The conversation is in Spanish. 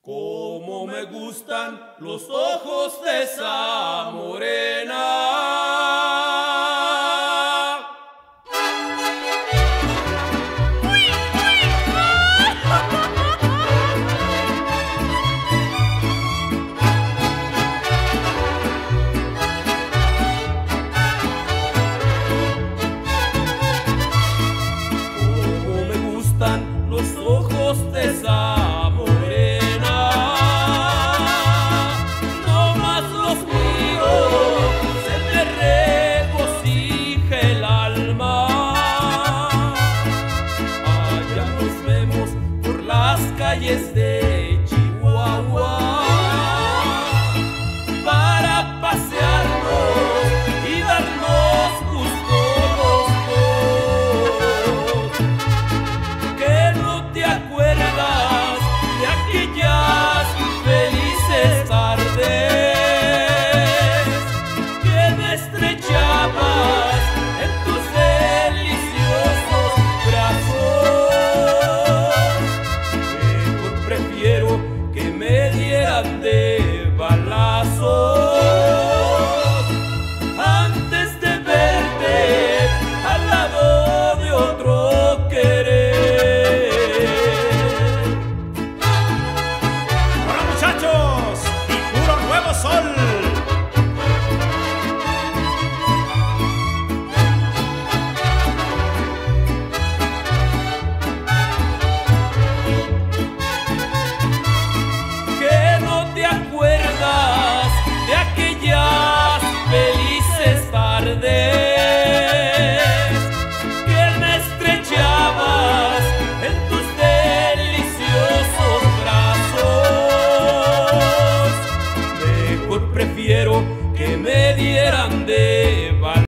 Cómo me gustan los ojos de esa morena. Cómo me gustan los ojos de esa morena. No más los míos, se me regocija el alma. Allá nos vemos por las calles de Chihuahua para pasearnos y darnos gusto los dos. Que no te acuerdas de aquellas felices tardes que me estrechabas en tus deliciosos brazos. Mejor prefiero que me dieran de balazos antes de verte al lado de otro querer. ¡Hola, muchachos! ¡Y puro nuevo sol! Que no te acuerdas de aquellas felices tardes que me estrechabas en tus deliciosos brazos. Mejor prefiero que me dieran de valor.